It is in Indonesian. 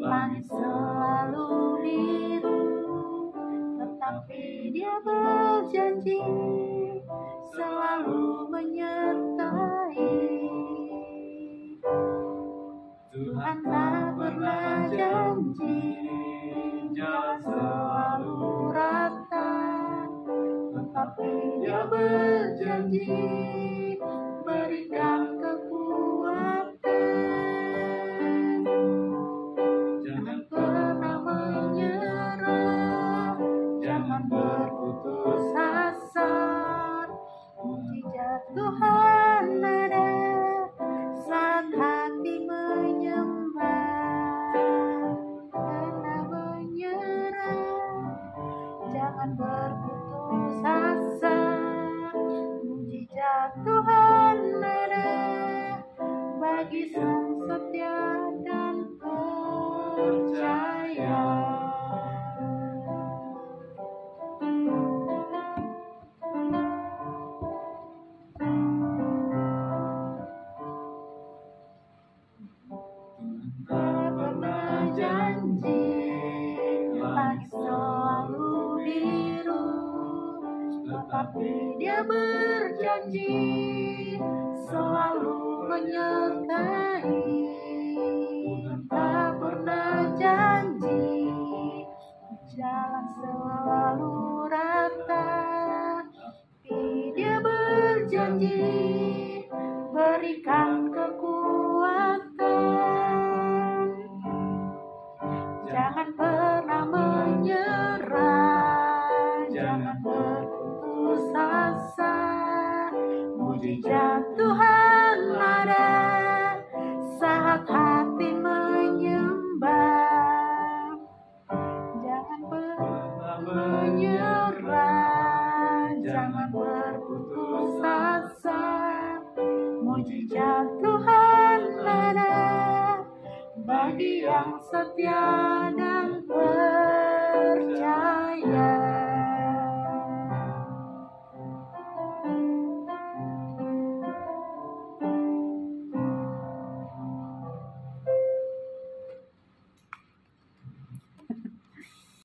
Langit selalu biru, tetapi Dia berjanji selalu menyertai. Tuhan tak pernah janji jalan selalu rata, tetapi Dia berjanji berikan kekuatan. Jangan pernah menyerah, jangan berputus asa. Mujizat Tuhan ada saat hati menyembah. Pernah menyerah, jangan berputus asa. Mujizat Tuhan ada bagi sang setia dan percaya. Tak pernah janji langit selalu biru, tetapi Dia berjanji selalu menyertai. Tuhan tak pernah janji jalan selalu rata, tapi Dia berjanji berikan kekuatan. Jangan pernah menyerah, jangan berputus asa. Mujizat Tuhan ada saat hati menyembah. Jangan pernah menyerah, jangan berputus asa. Mujizat Tuhan ada bagi yang setia dan